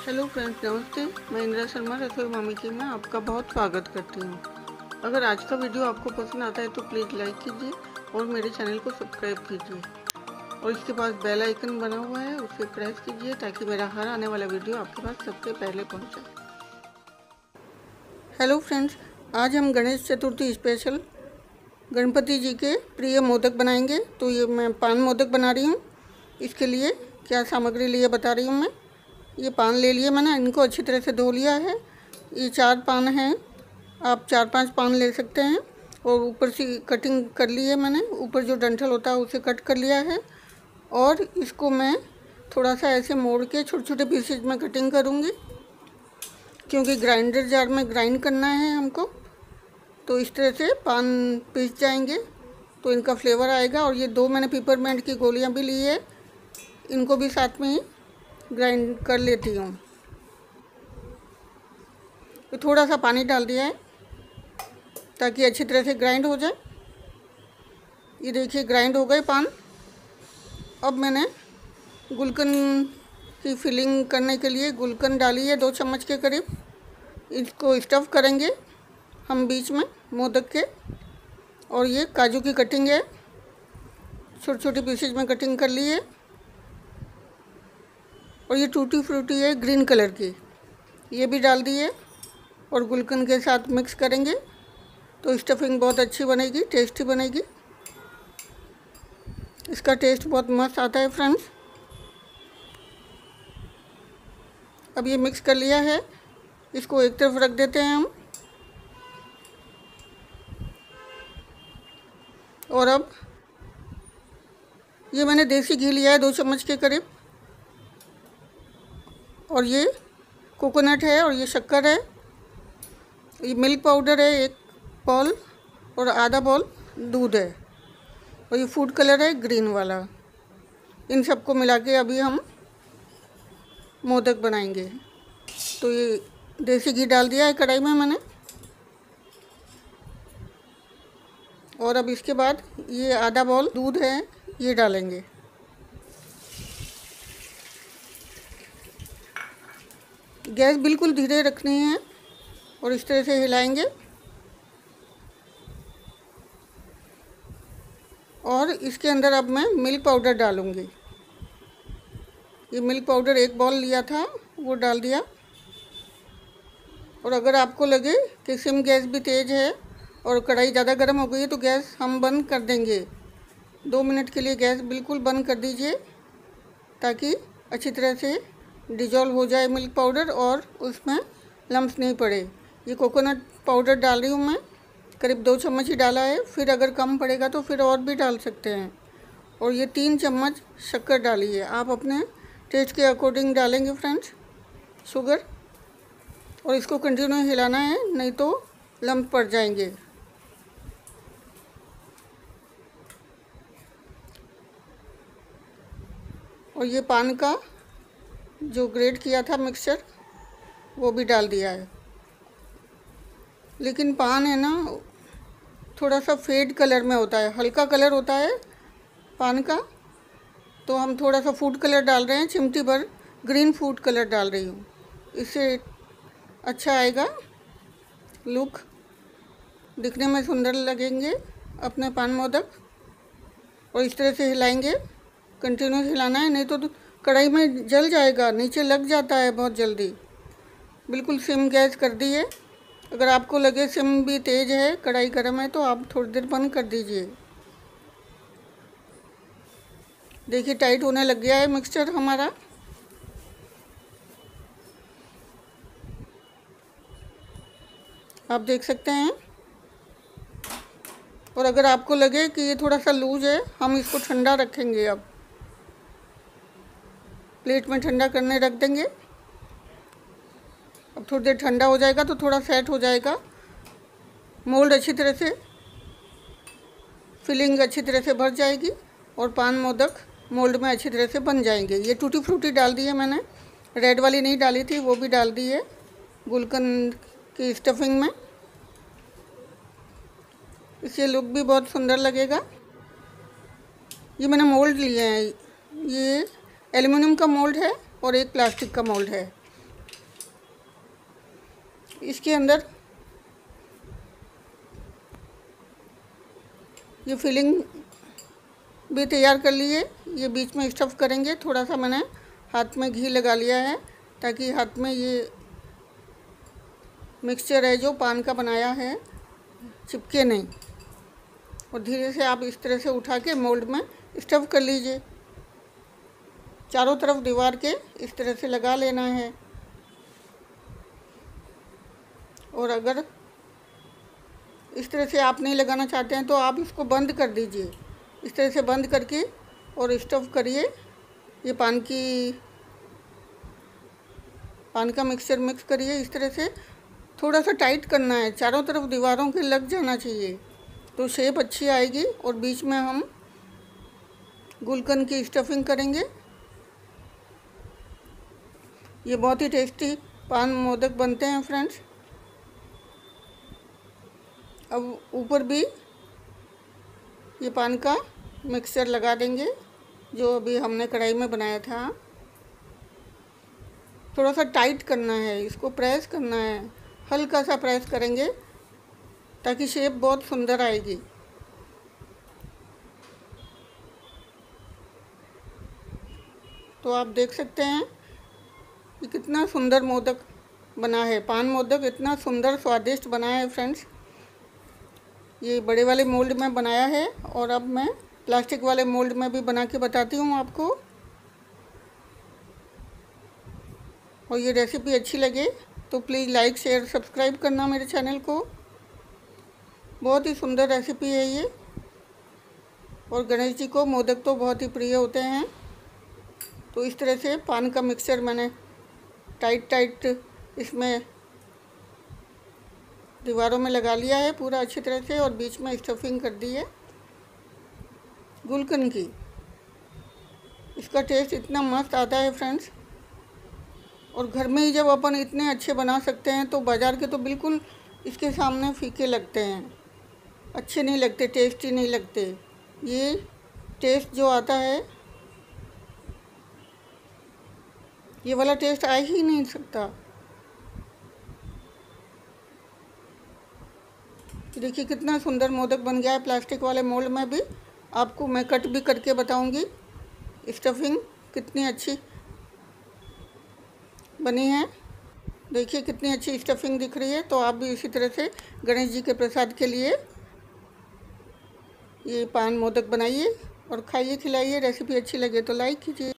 Hello friends, नमस्ते। मैं इंदिरा शर्मा रसोई मामी की में आपका बहुत स्वागत करती हूँ। अगर आज का वीडियो आपको पसंद आता है तो प्लीज़ लाइक कीजिए और मेरे चैनल को सब्सक्राइब कीजिए और इसके पास बेल आइकन बना हुआ है, उसे प्रेस कीजिए ताकि मेरा हर आने वाला वीडियो आपके पास सबसे पहले पहुँचे। हेलो फ्रेंड्स, आज हम गणेश चतुर्थी स्पेशल गणपति जी के प्रिय मोदक बनाएंगे। तो ये मैं पान मोदक बना रही हूँ। इसके लिए क्या सामग्री लिए बता रही हूँ मैं। ये पान ले लिए मैंने, इनको अच्छी तरह से धो लिया है। ये 4 पान हैं, आप 4-5 पान ले सकते हैं। और ऊपर से कटिंग कर ली है मैंने, ऊपर जो डंठल होता है उसे कट कर लिया है। और इसको मैं थोड़ा सा ऐसे मोड़ के छोटे छोटे पीसेज में कटिंग करूँगी, क्योंकि ग्राइंडर जार में ग्राइंड करना है हमको। तो इस तरह से पान पीस जाएंगे तो इनका फ्लेवर आएगा। और ये 2 मैंने पिपरमेंट की गोलियां भी ली है, इनको भी साथ में ही ग्राइंड कर लेती हूँ। तो थोड़ा सा पानी डाल दिया है ताकि अच्छी तरह से ग्राइंड हो जाए। ये देखिए ग्राइंड हो गए पान। अब मैंने गुलकंद की फिलिंग करने के लिए गुलकंद डाली है 2 चम्मच के करीब। इसको स्टफ़ करेंगे हम बीच में मोदक के। और ये काजू की कटिंग है, छोटे छोटे पीसेज में कटिंग कर ली है। और ये टूटी फ्रूटी है ग्रीन कलर की, ये भी डाल दी है और गुलकंद के साथ मिक्स करेंगे तो स्टफिंग बहुत अच्छी बनेगी, टेस्टी बनेगी। इसका टेस्ट बहुत मस्त आता है फ्रेंड्स। अब ये मिक्स कर लिया है, इसको एक तरफ रख देते हैं हम। और अब ये मैंने देसी घी लिया है 2 चम्मच के करीब। और ये कोकोनट है और ये शक्कर है। ये मिल्क पाउडर है 1 बॉल और आधा बॉल दूध है। और ये फूड कलर है ग्रीन वाला। इन सबको मिला के अभी हम मोदक बनाएंगे। तो ये देसी घी डाल दिया है कढ़ाई में मैंने। और अब इसके बाद ये आधा बॉल दूध है, ये डालेंगे। गैस बिल्कुल धीरे रखनी है और इस तरह से हिलाएंगे। और इसके अंदर अब मैं मिल्क पाउडर डालूँगी। ये मिल्क पाउडर 1 बॉल लिया था, वो डाल दिया। और अगर आपको लगे कि सिम गैस भी तेज़ है और कढ़ाई ज़्यादा गर्म हो गई है तो गैस हम बंद कर देंगे। 2 मिनट के लिए गैस बिल्कुल बंद कर दीजिए ताकि अच्छी तरह से डिजॉल्व हो जाए मिल्क पाउडर और उसमें लम्स नहीं पड़े। ये कोकोनट पाउडर डाल रही हूँ मैं, करीब 2 चम्मच ही डाला है। फिर अगर कम पड़ेगा तो फिर और भी डाल सकते हैं। और ये 3 चम्मच शक्कर डाली है, आप अपने टेस्ट के अकॉर्डिंग डालेंगे फ्रेंड्स शुगर। और इसको कंटिन्यू हिलाना है, नहीं तो लम्स पड़ जाएंगे। और ये पान का जो ग्रेट किया था मिक्सचर वो भी डाल दिया है। लेकिन पान है ना, थोड़ा सा फेड कलर में होता है, हल्का कलर होता है पान का। तो हम थोड़ा सा फूड कलर डाल रहे हैं, चिमटी भर ग्रीन फूड कलर डाल रही हूँ। इससे अच्छा आएगा लुक, दिखने में सुंदर लगेंगे अपने पान मोदक। और इस तरह से हिलाएंगे, कंटिन्यू हिलाना है, नहीं तो कढ़ाई में जल जाएगा, नीचे लग जाता है बहुत जल्दी। बिल्कुल सिम गैस कर दी है। अगर आपको लगे सिम भी तेज़ है, कढ़ाई गर्म है, तो आप थोड़ी देर बंद कर दीजिए। देखिए टाइट होने लग गया है मिक्सचर हमारा। आप देख सकते हैं। और अगर आपको लगे कि ये थोड़ा सा लूज है, हम इसको ठंडा रखेंगे। अब प्लेट में ठंडा करने रख देंगे। अब थोड़ी देर ठंडा हो जाएगा तो थोड़ा सेट हो जाएगा। मोल्ड अच्छी तरह से, फिलिंग अच्छी तरह से भर जाएगी और पान मोदक मोल्ड में अच्छी तरह से बन जाएंगे। ये टूटी फ्रूटी डाल दी है मैंने, रेड वाली नहीं डाली थी, वो भी डाल दी है गुलकंद की स्टफिंग में। इससे लुक भी बहुत सुंदर लगेगा। ये मैंने मोल्ड लिए हैं, ये एल्युमिनियम का मोल्ड है और एक प्लास्टिक का मोल्ड है। इसके अंदर ये फिलिंग भी तैयार कर लिए। ये बीच में स्टफ़ करेंगे। थोड़ा सा मैंने हाथ में घी लगा लिया है ताकि हाथ में ये मिक्सचर है जो पान का बनाया है चिपके नहीं। और धीरे से आप इस तरह से उठा के मोल्ड में स्टफ़ कर लीजिए। चारों तरफ दीवार के इस तरह से लगा लेना है। और अगर इस तरह से आप नहीं लगाना चाहते हैं तो आप इसको बंद कर दीजिए। इस तरह से बंद करके और स्टफ़ करिए। ये पान का मिक्सचर मिक्स करिए। इस तरह से थोड़ा सा टाइट करना है, चारों तरफ दीवारों के लग जाना चाहिए तो शेप अच्छी आएगी। और बीच में हम गुलकंद की स्टफिंग करेंगे। ये बहुत ही टेस्टी पान मोदक बनते हैं फ्रेंड्स। अब ऊपर भी ये पान का मिक्सचर लगा देंगे जो अभी हमने कढ़ाई में बनाया था। थोड़ा सा टाइट करना है, इसको प्रेस करना है, हल्का सा प्रेस करेंगे ताकि शेप बहुत सुंदर आएगी। तो आप देख सकते हैं कि कितना सुंदर मोदक बना है। पान मोदक इतना सुंदर स्वादिष्ट बना है फ्रेंड्स। ये बड़े वाले मोल्ड में बनाया है और अब मैं प्लास्टिक वाले मोल्ड में भी बना के बताती हूँ आपको। और ये रेसिपी अच्छी लगे तो प्लीज़ लाइक शेयर सब्सक्राइब करना मेरे चैनल को। बहुत ही सुंदर रेसिपी है ये। और गणेश जी को मोदक तो बहुत ही प्रिय होते हैं। तो इस तरह से पान का मिक्सचर मैंने टाइट इसमें दीवारों में लगा लिया है पूरा अच्छी तरह से। और बीच में स्टफिंग कर दी है गुलकंद की। इसका टेस्ट इतना मस्त आता है फ्रेंड्स। और घर में ही जब अपन इतने अच्छे बना सकते हैं तो बाज़ार के तो बिल्कुल इसके सामने फीके लगते हैं, अच्छे नहीं लगते, टेस्टी नहीं लगते। ये टेस्ट जो आता है ये वाला टेस्ट आ ही नहीं सकता। देखिए कितना सुंदर मोदक बन गया है प्लास्टिक वाले मोल्ड में भी। आपको मैं कट भी करके बताऊंगी स्टफिंग कितनी अच्छी बनी है। देखिए कितनी अच्छी स्टफिंग दिख रही है। तो आप भी इसी तरह से गणेश जी के प्रसाद के लिए ये पान मोदक बनाइए और खाइए, खिलाइए। रेसिपी अच्छी लगे तो लाइक कीजिए।